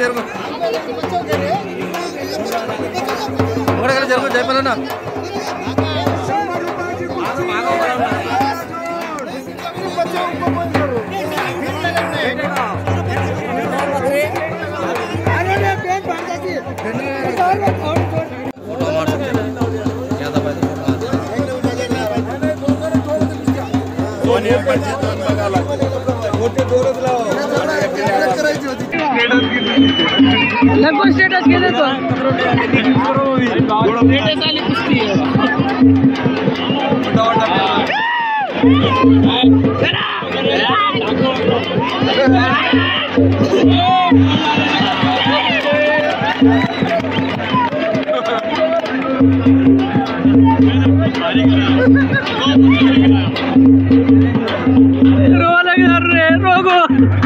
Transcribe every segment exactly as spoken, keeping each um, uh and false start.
జరుగు ఒకటి జరుగు జయపాలన్న लगभग स्टेटस के दे तो स्टेटस वाली कुश्ती है रो लगा रे रोगो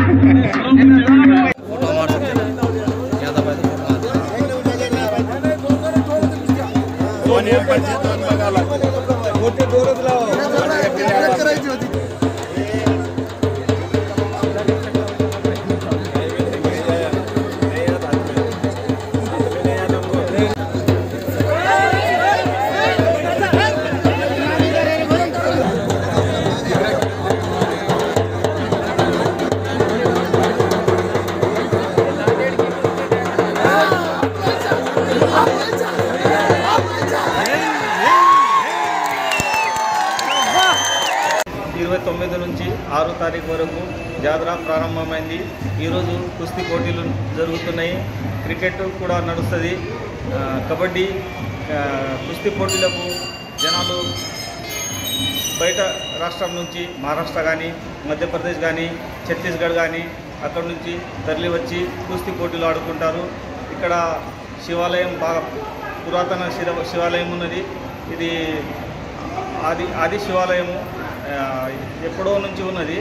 ఇరవై తొమ్మిది నుంచి ఆరో తారీఖు వరకు జాతర ప్రారంభమైంది. ఈరోజు కుస్తీ పోటీలు జరుగుతున్నాయి, క్రికెట్ కూడా నడుస్తుంది. కబడ్డీ కుస్తీ పోటీలకు జనాలు బయట రాష్ట్రం నుంచి మహారాష్ట్ర కానీ మధ్యప్రదేశ్ కానీ ఛత్తీస్గఢ్ కానీ అక్కడ నుంచి తరలి వచ్చి కుస్తీ పోటీలు ఆడుకుంటారు. ఇక్కడ శివాలయం బాగా పురాతన శివ శివాలయం ఉన్నది. ఇది ఆది ఆది శివాలయము ఎప్పుడో నుంచి ఉన్నది.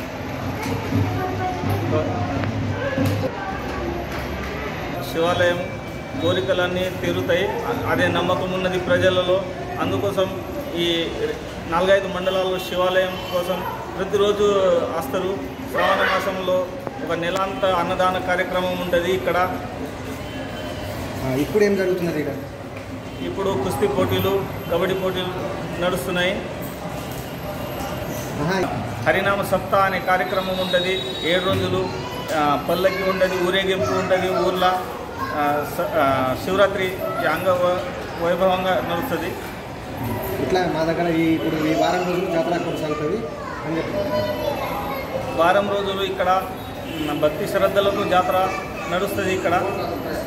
శివాలయం కోరికలన్నీ తీరుతాయి, అదే నమ్మకం ఉన్నది ప్రజలలో. అందుకోసం ఈ నాలుగైదు మండలాల్లో శివాలయం కోసం ప్రతిరోజు వస్తారు. శ్రావణ మాసంలో ఒక నెలంత అన్నదాన కార్యక్రమం ఉంటుంది ఇక్కడ. ఇప్పుడు ఏం జరుగుతున్నది ఇక్కడ? ఇప్పుడు కుస్తీ పోటీలు, కబడ్డీ పోటీలు నడుస్తున్నాయి. హరినామ సప్తా అనే కార్యక్రమం ఉంటుంది. ఏడు రోజులు పల్లకి ఉంటుంది, ఊరేగింపు ఉంటుంది. ఊర్లో శివరాత్రి అంగ వైభవంగా నడుస్తుంది. ఇట్లా మా దగ్గర ఈ ఇప్పుడు ఈ వారం రోజులు జాతర కొనసాగుతుంది అని చెప్పి వారం రోజులు ఇక్కడ భక్తి శ్రద్ధలతో జాతర నడుస్తుంది ఇక్కడ.